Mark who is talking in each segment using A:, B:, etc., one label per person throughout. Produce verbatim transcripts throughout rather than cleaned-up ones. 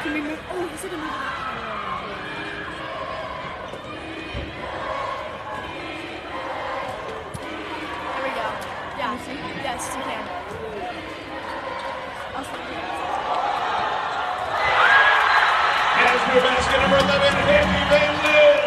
A: Can we move? Oh, he said to move it. There we go. Yeah. Yes, you can.
B: Casper basket number eleven, Haley Van Lith.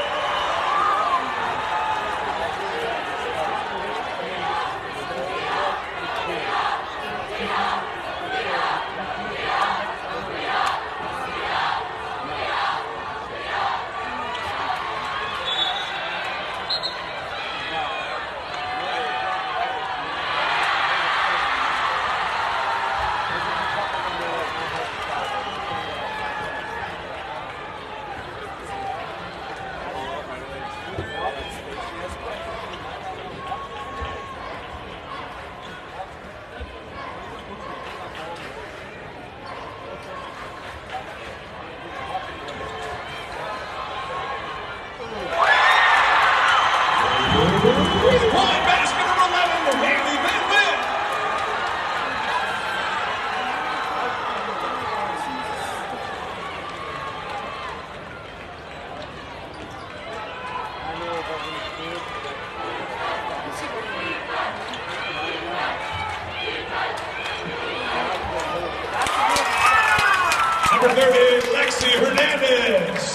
B: Three-point basket number eleven, Haley Van Lith. Number thirty, Lexi Hernandez.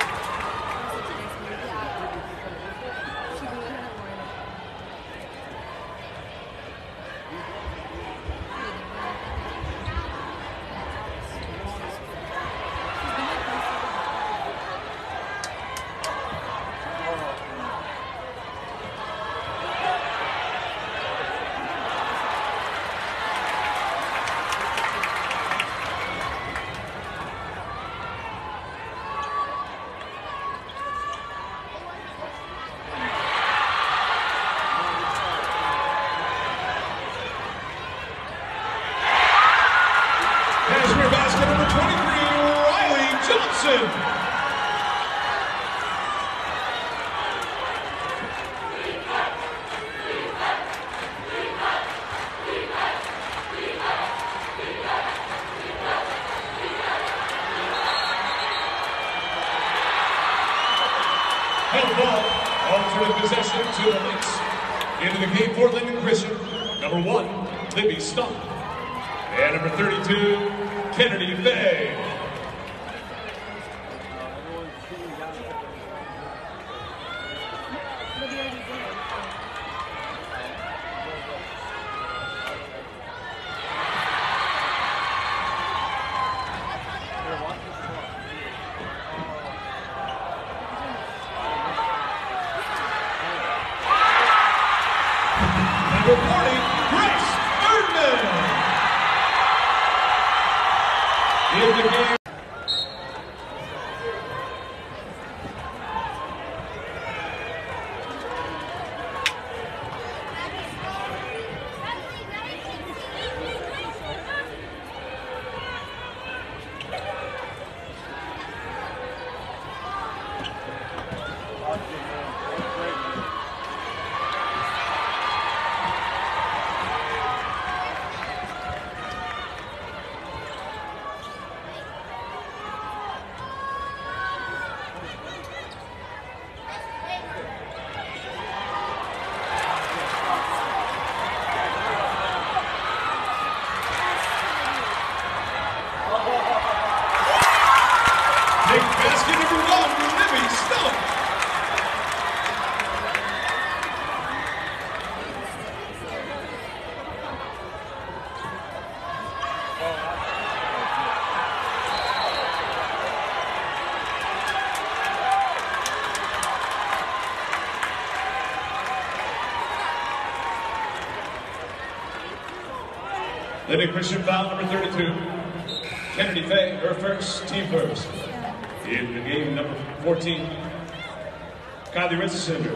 B: Cashmere basket number twenty-three, Riley Johnson. Held the ball, alternate possession to the Lynx. Into the game for Linden Christian. Number one, Libby Stump. And number thirty-two, Kennedy Faye. Number forty, Grace Erdman. In the game. Basket number one, Libby Stump. Linden Christian foul number thirty-two. Kennedy Faye, her first, team first. In the game, number fourteen, Kylie Ritzender.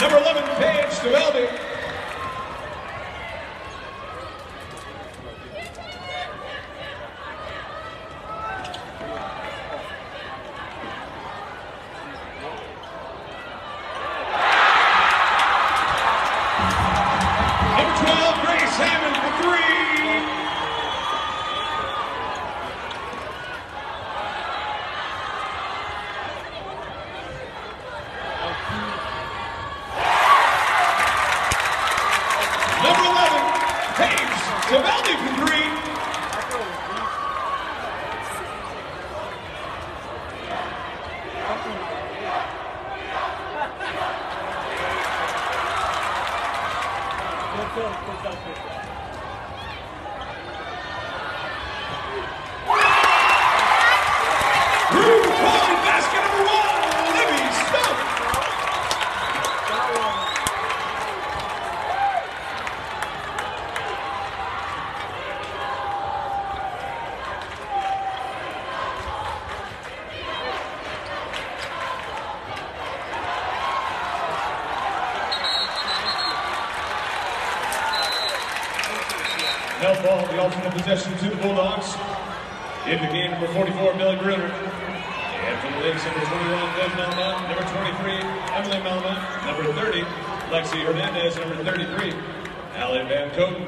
B: Number eleven, Paige Stavelli. Number twelve, Grace Hammond for three. Number eleven, Paige Stavelli for three. Rue calling basket number one, Libby Stumpf. Now ball, the alternate possession to the Bulldogs. In the game, number forty-four, Millie Bruner. And for the Lynx, number twenty-one, Liv Melma. Number twenty-three, Emily Melma. Number thirty, Lexi Hernandez. Number thirty-three, Allie Van Coten.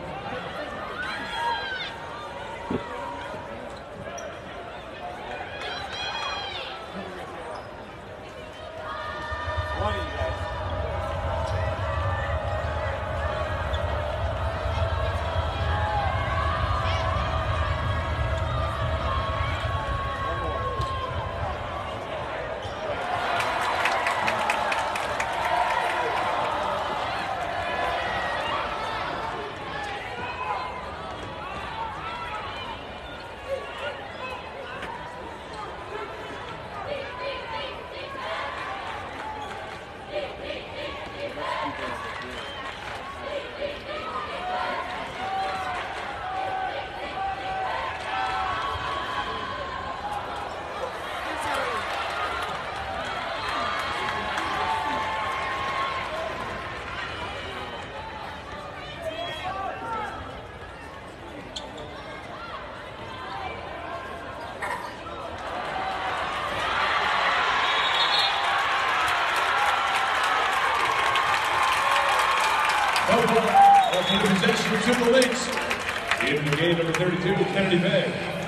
B: Off the possession to the Lynx. In the game, number thirty-two, Kennedy Bay.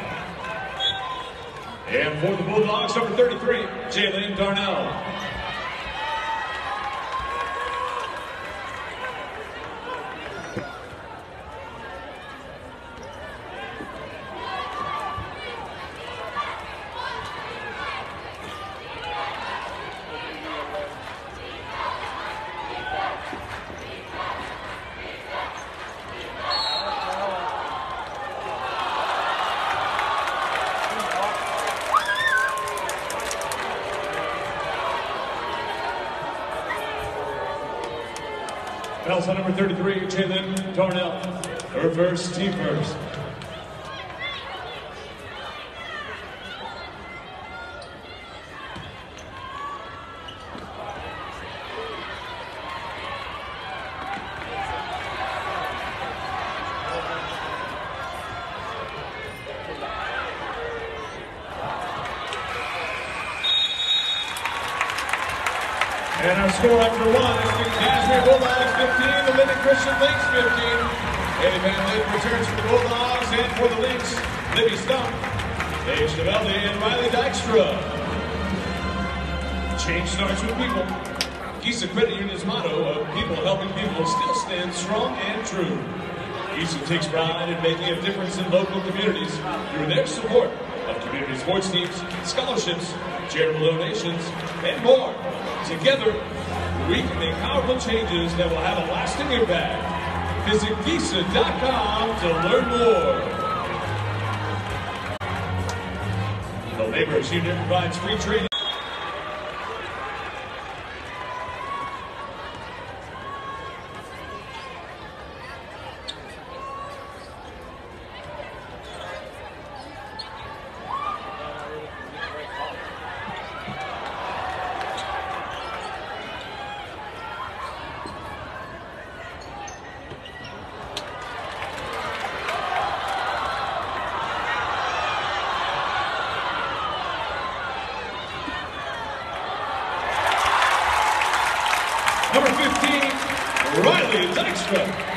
B: And for the Bulldogs, number thirty-three, Jaylyn Darnell. Fouls on number thirty-three, Jaylyn Darnell. Her first, team first. And our score after one is the Cashmere Bulldogs fifteen, the Linden Christian Lynx fifteen. Eddie Van Lith returns for the Bulldogs, and for the Lynx, Libby Stumpf, Paige Stavelli, and Riley Dykstra. Change starts with people. Giesa Credit Union's motto of people helping people still stands strong and true. Giesa takes pride in making a difference in local communities through their support of community sports teams, scholarships, charitable donations, and more. Together, we can make powerful changes that will have a lasting impact. Visit Giesa dot com to learn more. The Laborers Union provides free training. Riley Dykstra.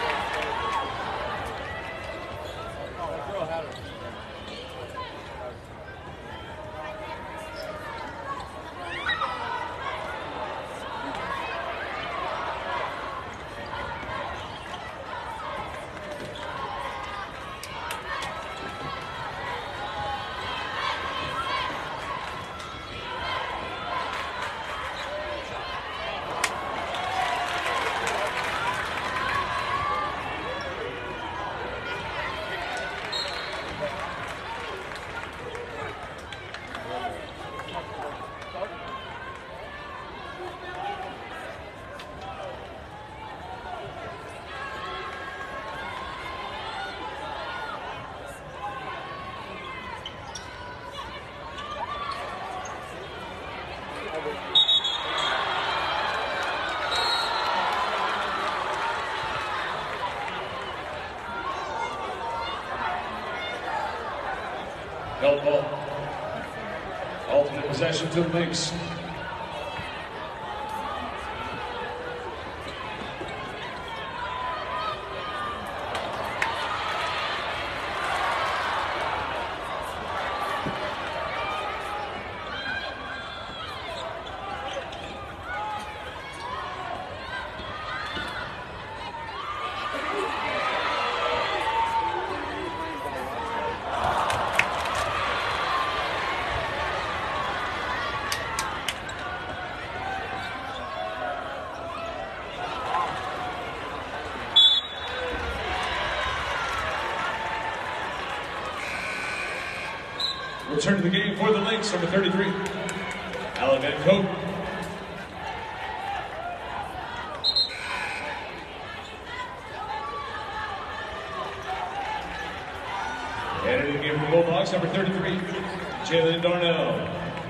B: Help ball. Alternate possession to the Lynx. Return to the game for the Lynx, number thirty-three, Alan Van Cote. And in the game for the Bulldogs, number thirty-three, Jalen Darnell.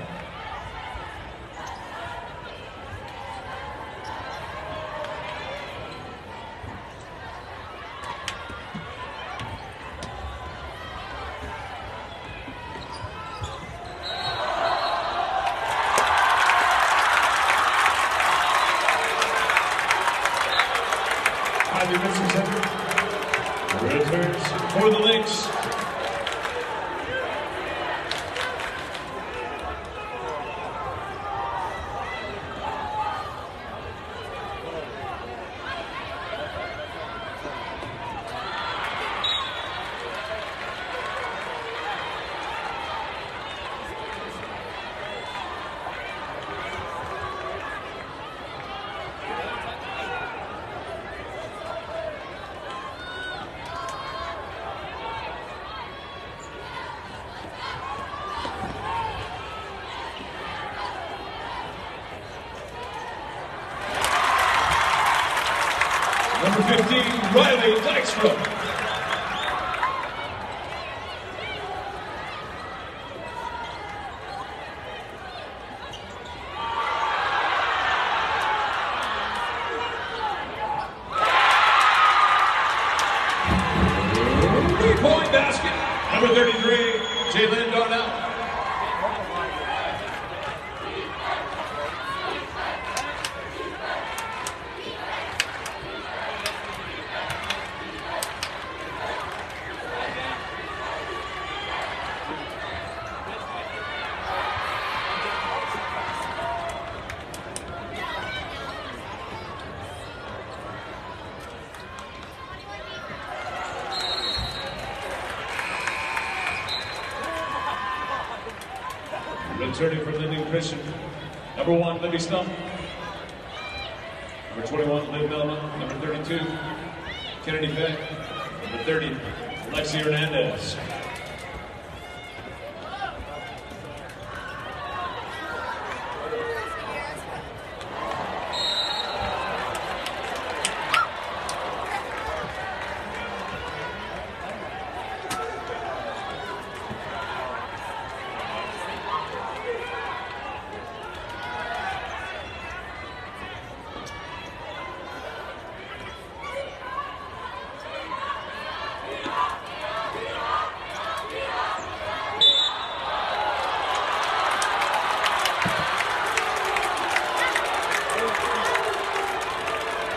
B: Returns for the Lynx. Number fifteen, Riley Dykstra. Three-point basket, number thirty-three, Jalen Darnell. Returning from Linden Christian, number one, Libby Stump. Number twenty-one, Liv Melma. Number thirty-two, Kennedy Beck. Number thirty, Lexi Hernandez.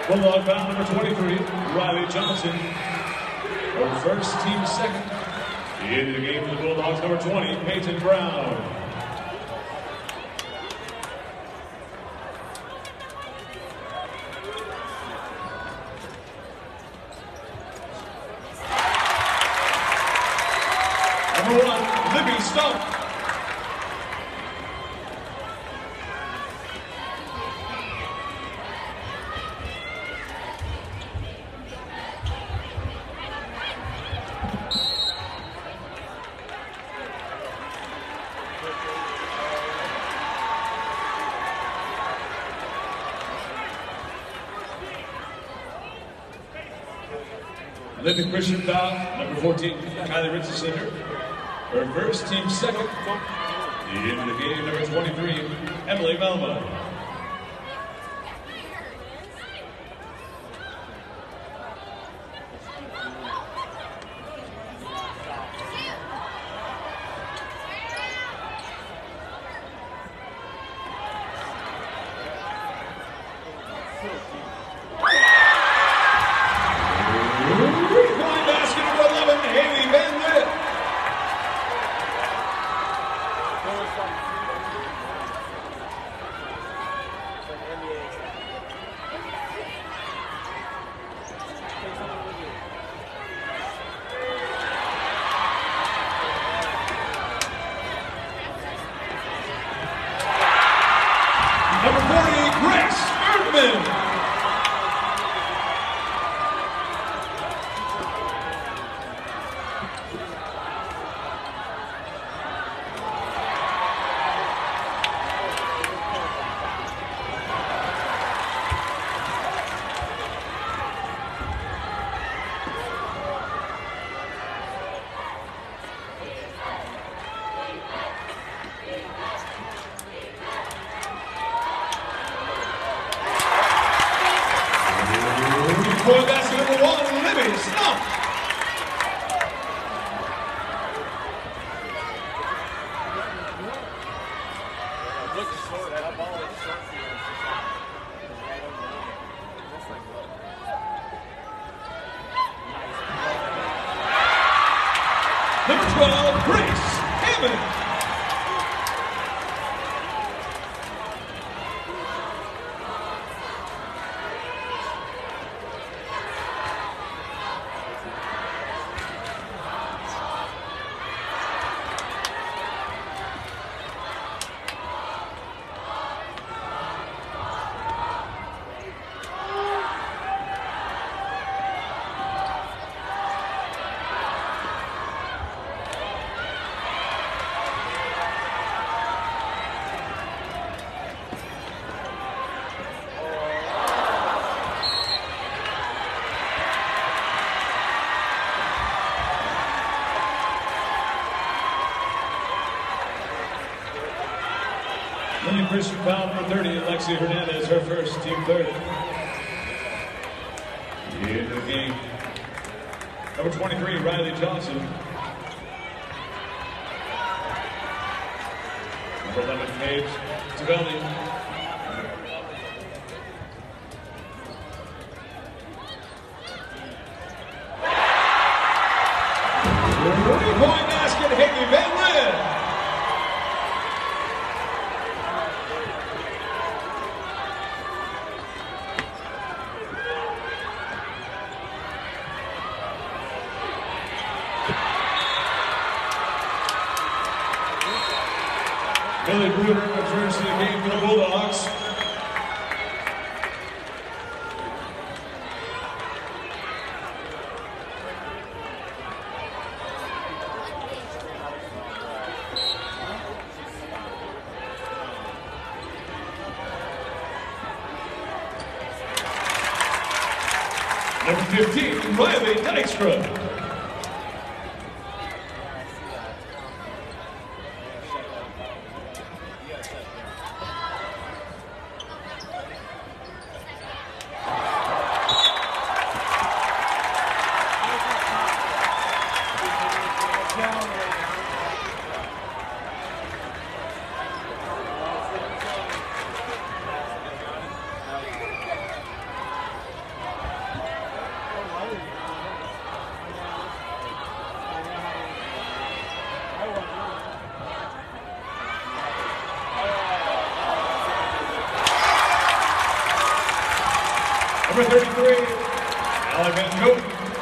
B: Bulldog bound number twenty-three, Riley Johnson. Her first, team second. Into the game for the Bulldogs, number twenty, Peyton Brown. Number one, Libby Stump. Linda Christian foul, number fourteen, Kylie Richardson. Her first, team second. Into the game, number twenty-three, Emily Melba. Number forty, Grace Erdman. Boy basket number one, Libby Stump. Number twelve, Grace Hammond. Lily Christian foul number thirty, Alexia Hernandez, her first, team third. Into the game, number twenty-three, Riley Johnson. Number eleven, Paige Tavelli. Three-point basket, Haley Van Lith. Billy Bruder returns to the game for the Bulldogs. Number fifteen, Riley Dykstra. Number thirty-three, Alec Van Cote.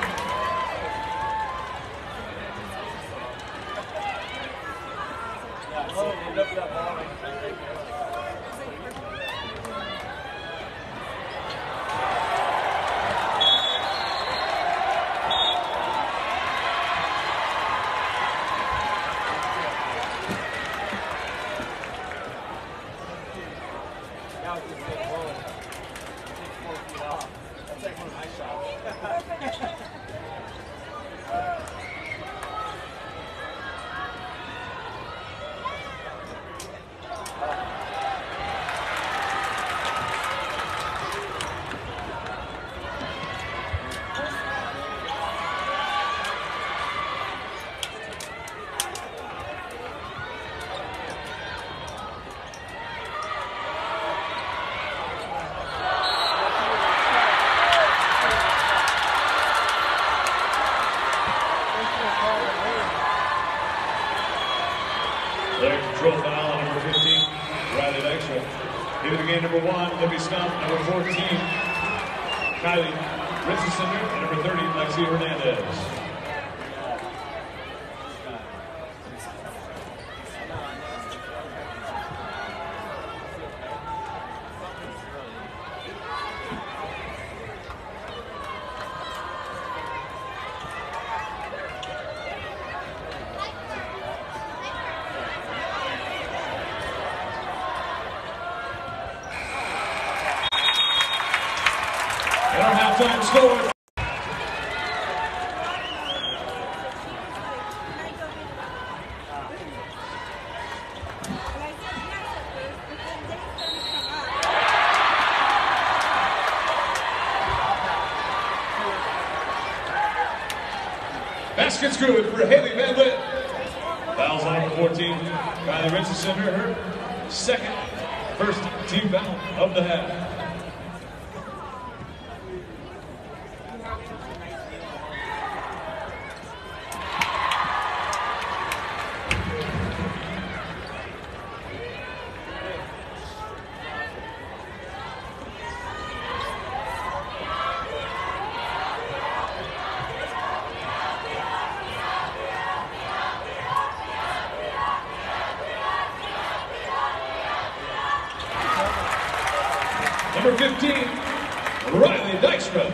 B: Player control foul on number fifteen, Riley Dykstra. Into the game, number one, Libby Stump. Number fourteen, Kylie Richardson. And number thirty, Lexi Hernandez. And our halftime score. Basket's good for Haley Van Lith. Fouls on number fourteen, Kylie Richardson, her second, first team foul of the half. Number fifteen, Riley Dykstra.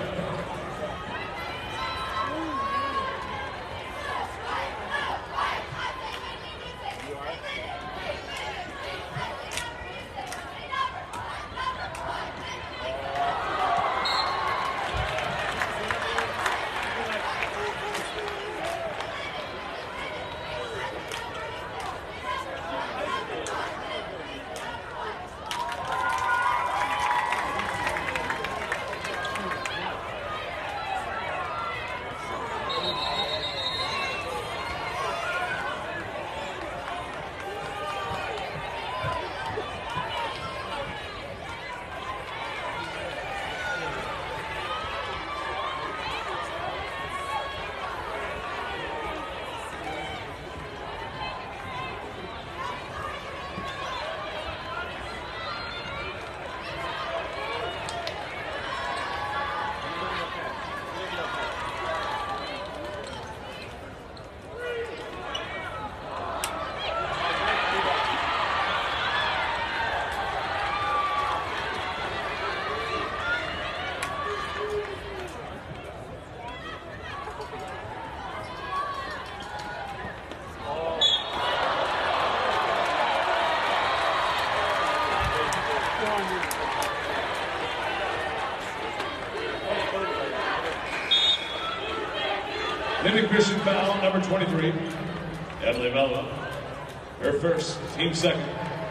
B: Living Christian foul, number twenty-three, Emily Mello. Her first, team second.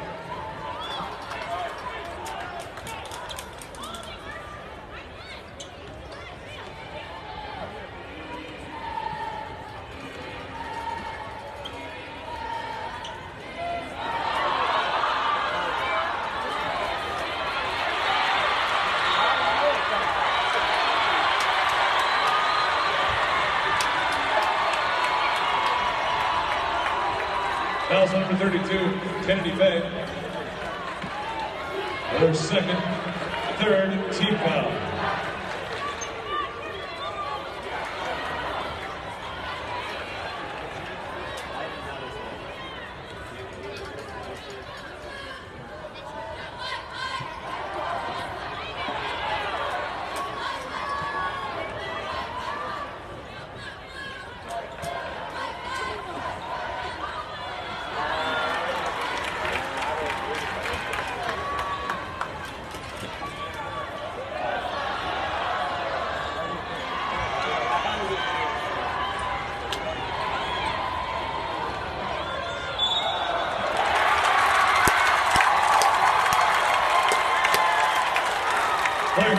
B: Fouls on number thirty-two, Kennedy Faye. Her second, third team foul.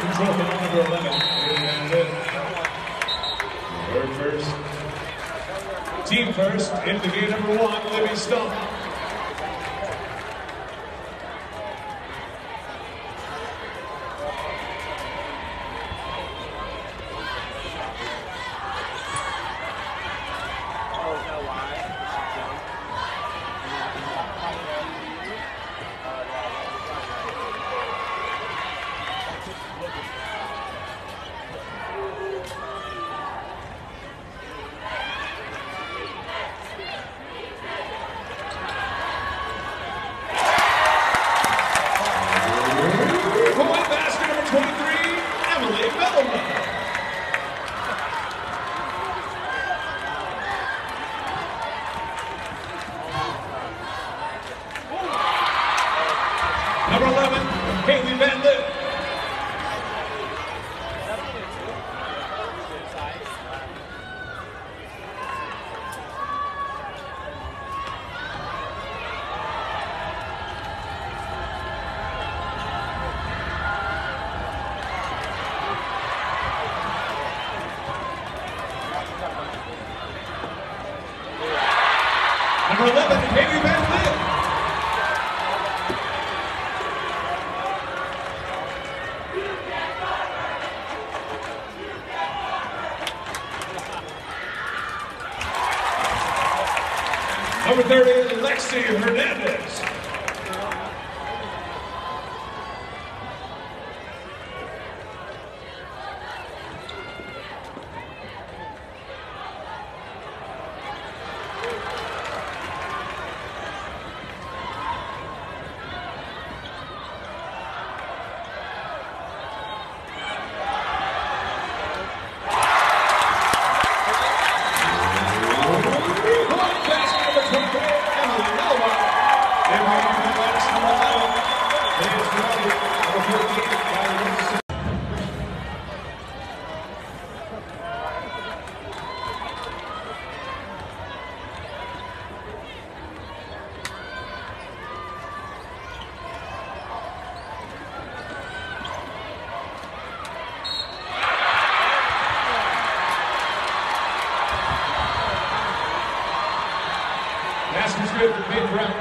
B: the trophy, number eleven, Haley Van Lith. Her first. Team first, into game number one, Libby Stump. Number eleven, Haley Van Lith. Number eleven, Haley Van Lith. Number thirty, Lexi Hernandez. Basket's good for Peyton Brown.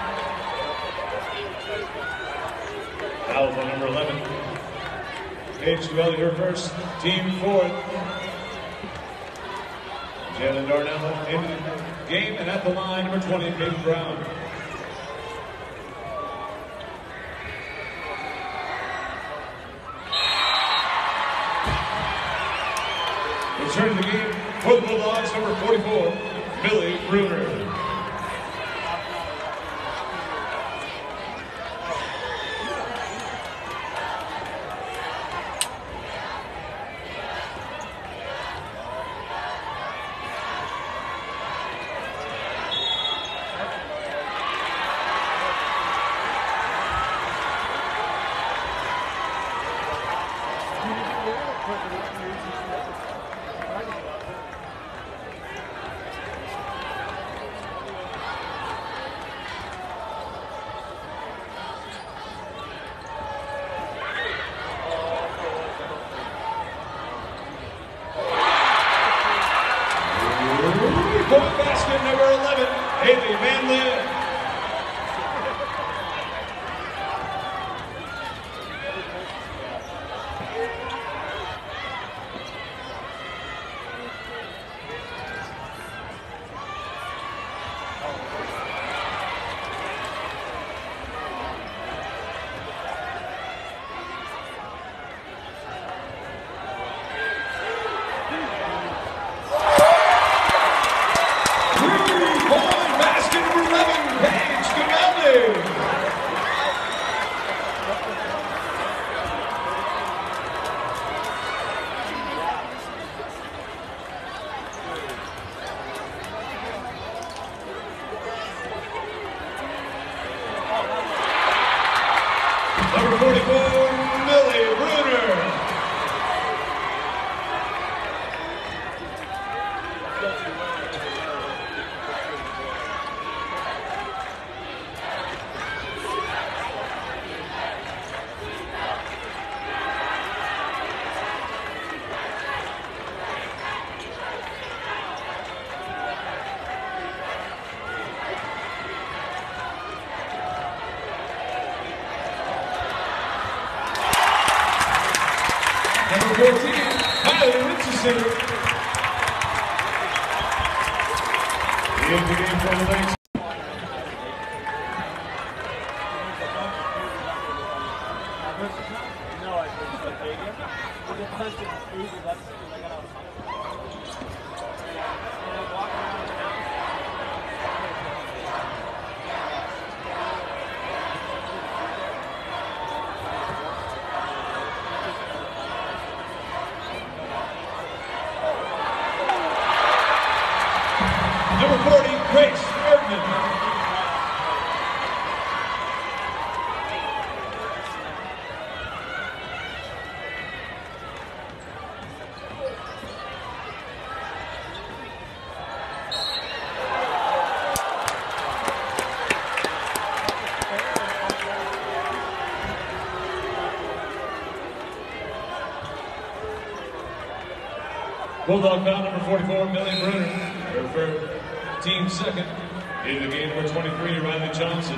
B: Foul on number eleven. Paige Duelli, her first, team fourth. Jalen Darnell in the game and at the line, number twenty, Peyton Brown. Returning the game for the Bulldogs, number forty-four, Billy Bruner. Point basket number eleven, Haley Van Lith. Basket number eleven, Number fourteen, Kylie Richardson. In the game for the Lynx. Number forty, Grace Erdman. Bulldog foul number forty-four, Millie Bruner. Her for team second. Into the game number twenty-three, Riley Johnson.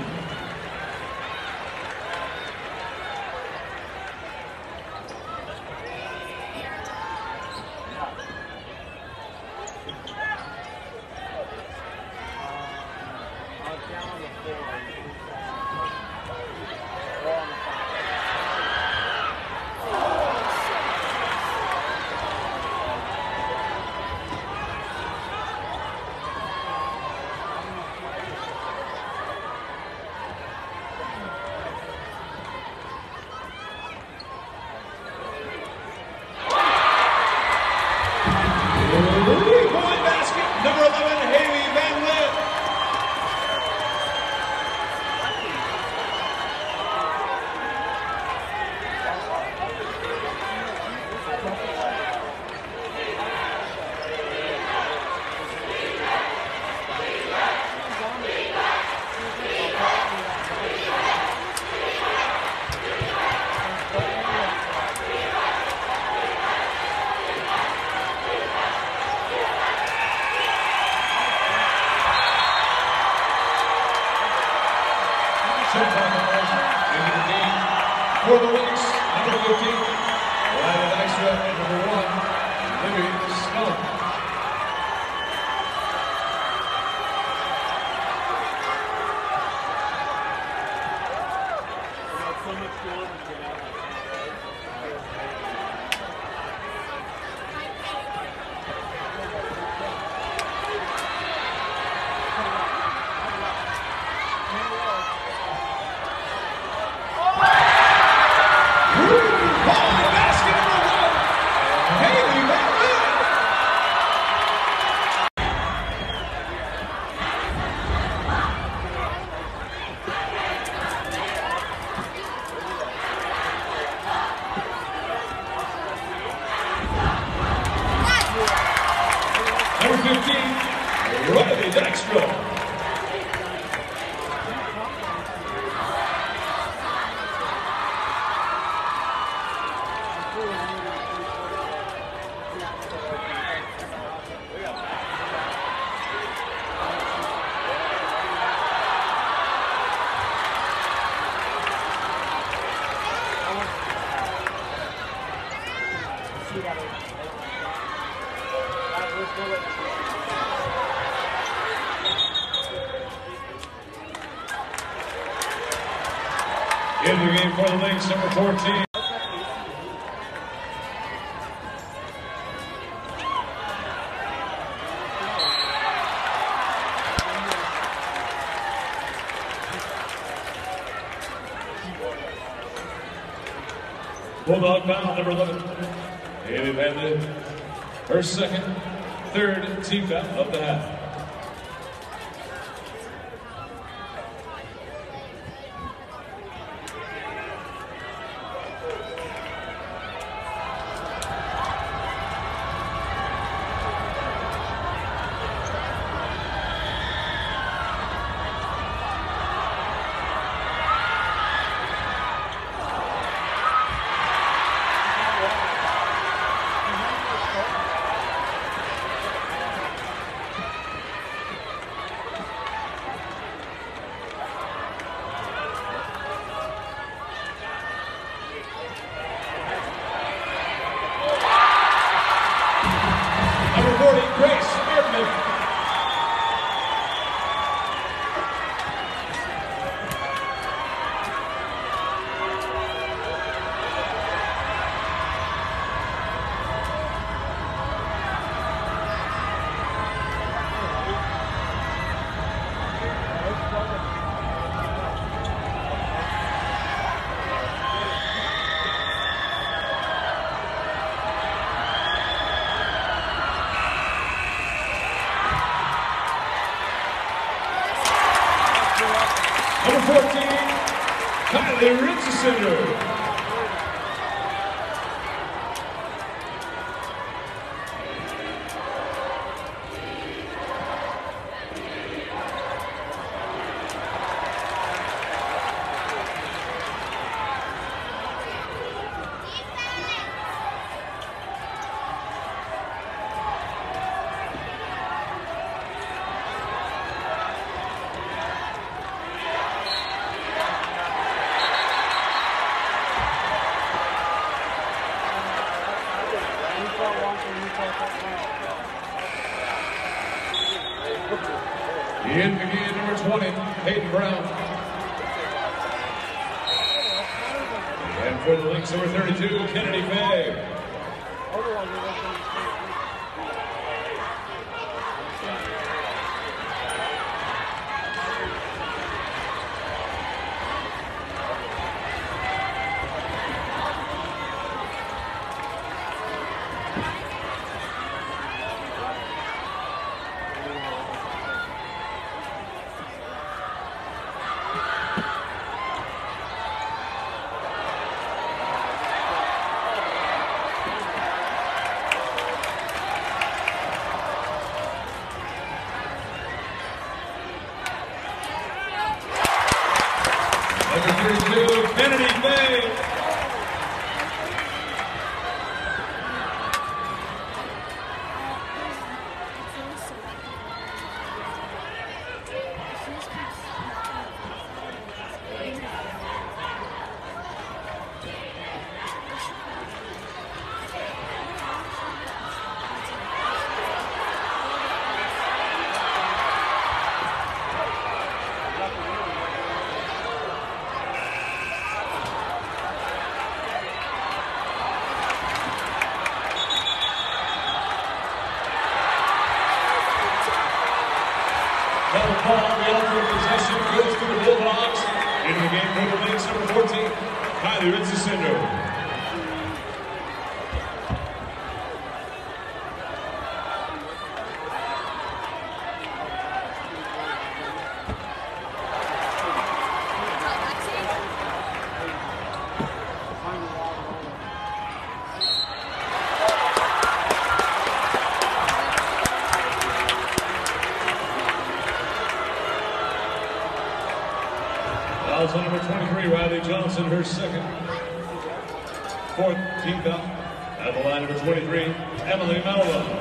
B: Three-point basket, number eleven, Haley Van Lith. For the Lynx, number fifteen, Ryan Dykstra, and number one, Libby Stone. Number fifteen, Riley Dykstra. In the game for the Lynx, number fourteen. Bulldog foul number eleven. Haley Van Lith. Her second, third team foul of the half. Number fourteen, Kylie Richardson. In begin number twenty, Hayden Brown. And for the Lynx, number thirty-two, Kennedy Faye. Number thirty-two, Kennedy Faye. Double ball, the ultimate possession goes to the Bulldogs. Into the game for the Lynx, number fourteen, Kylie Richardson. Fouls on number twenty-three, Riley Johnson, her second. Fourth team foul. At the line, number twenty-three, Emily Mello.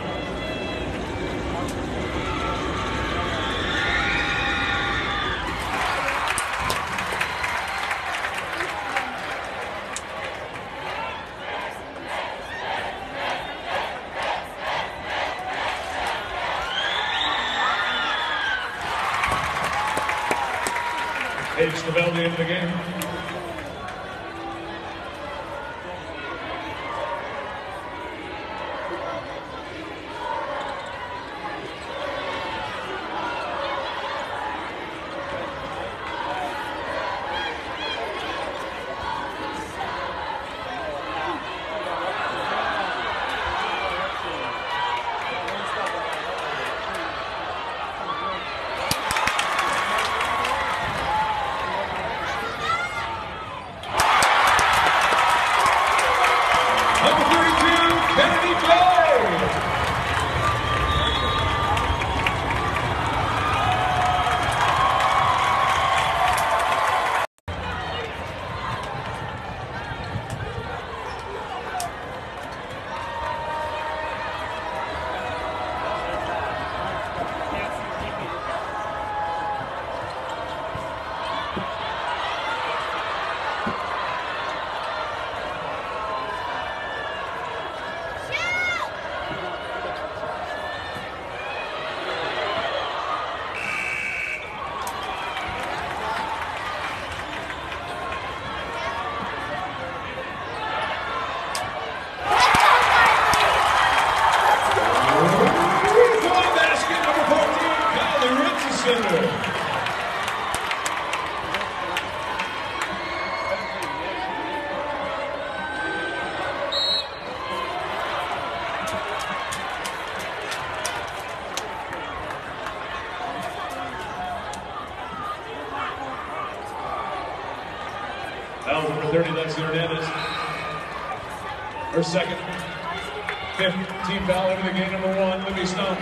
B: Paige Stavelli into the game. That was number thirty, Lexi Hernandez. Her second. Fifth team foul into the game, number one, Libby Stone.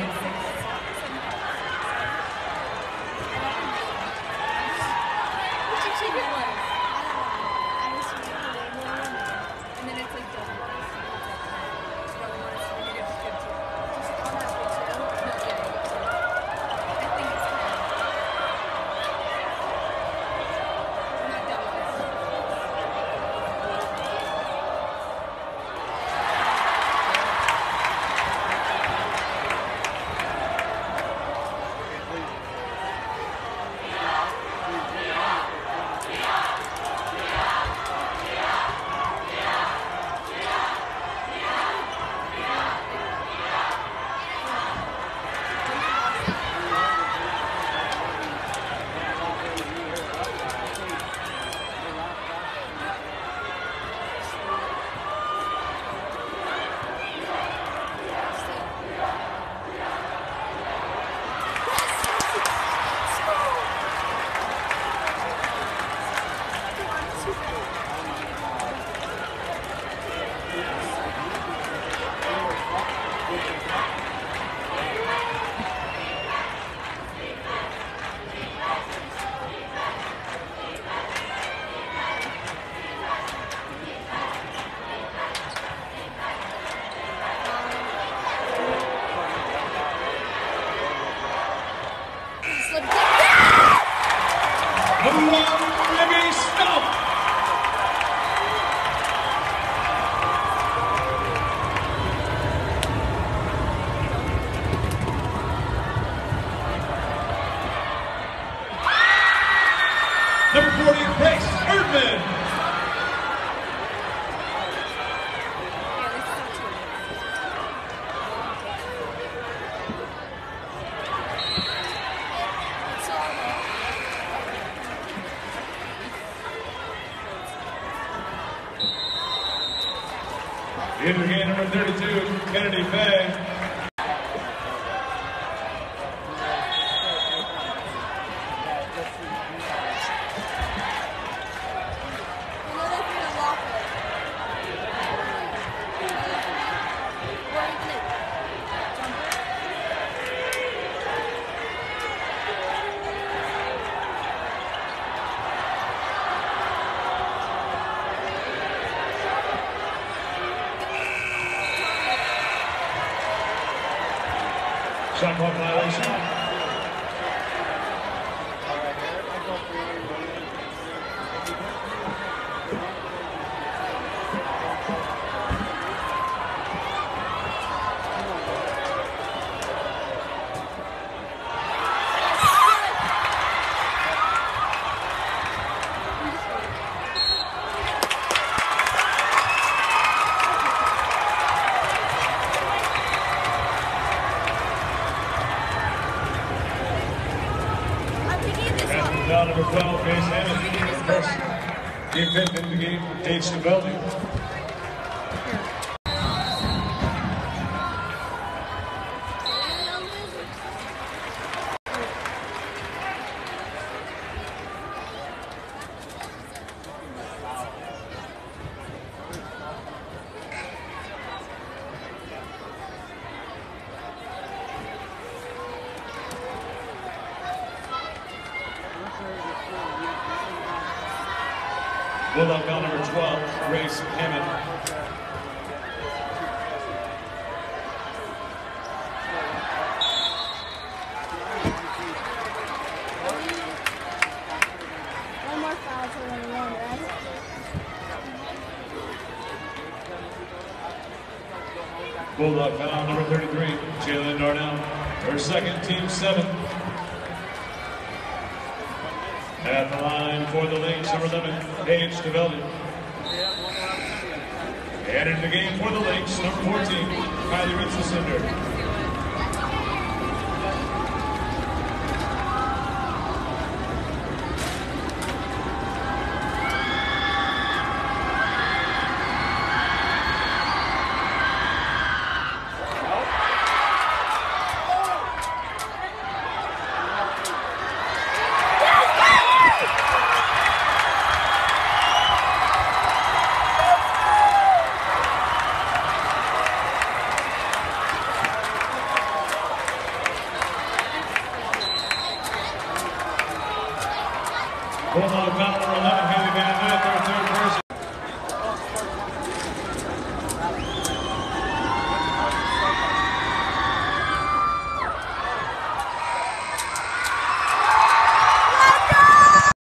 B: Number forty, Grace Erdman. In the game, number thirty-two, Kennedy Faye. Shot clock violation. Foul number twelve, Grace Hammond. First, game fifth in the game, Paige Stavelli. Bulldog foul number twelve, Grace Hammond.
A: One more foul to win one, right?
B: Bulldog foul number thirty-three, Jalen Darnell. Her second, team seven. At the line for the Lynx, number eleven, Paige Stavelli. And in the game for the Lynx, number fourteen, Kylie Ritzel-Cinder. Bulldog foul number eleven.